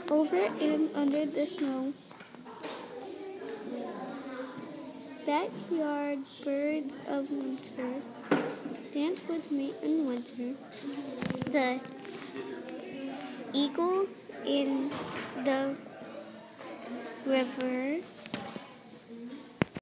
over and under the snow. Backyard birds of winter dance with me in winter. The eagle in the river